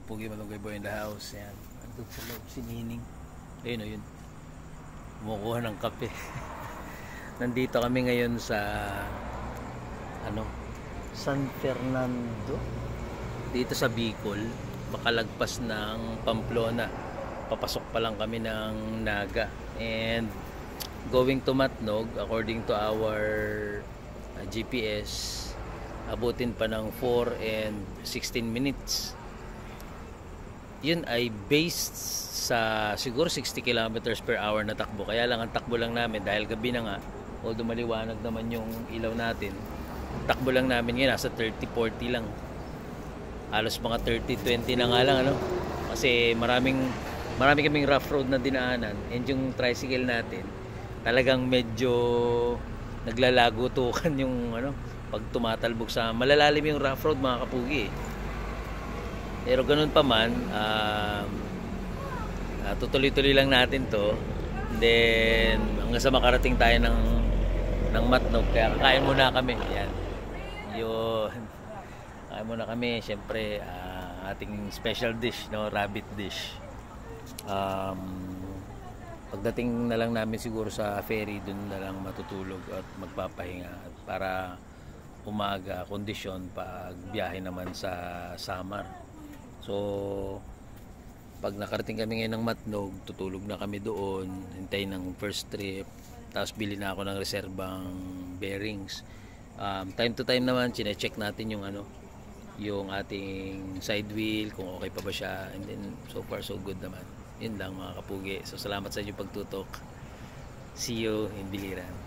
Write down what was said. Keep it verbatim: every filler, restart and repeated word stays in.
Kapugi Malunggay Boy in the house. Yan. Andun sa loob si Nining. Ayun o yun. Kumukuha ng kape. Nandito kami ngayon sa ano, San Fernando. Dito sa Bicol. Makalagpas ng Pamplona. Papasok pa lang kami ng Naga. And going to Matnog, according to our uh, G P S, abutin pa ng four and sixteen minutes. Yun ay based sa siguro sixty kilometers per hour na takbo. Kaya lang ang takbo lang namin dahil gabi na nga, although maliwanag naman yung ilaw natin, takbo lang namin ngayon nasa thirty forty lang. Halos mga thirty twenty na nga lang, ano? Kasi maraming marami kaming rough road na dinaanan, and yung tricycle natin talagang medyo naglalagutukan yung ano, pag tumatalbog sa malalalim yung rough road, mga kapugi. Pero ganun pa man, um, uh, tutuloy-tuloy lang natin to. Then hanggang sa makarating tayo ng ng Matnog. Kaya kakain muna kami. Yan. Yun. Kakain muna kami. Siyempre, uh, ating special dish, no, rabbit dish. Um, pagdating na lang namin siguro sa ferry, dun na lang matutulog at magpapahinga at para umaga kondisyon pag biyahe naman sa Samar. So pag nakarating kami ngayon ng Matnog, tutulog na kami doon, hintayin ng first trip, tapos bili na ako ng reserbang bearings. Um, time to time naman chine-check natin yung ano, yung ating side wheel kung okay pa ba siya, and then so far so good naman. Yun lang, mga kapugi. So salamat sa inyong pagtutok. See you in Biliran.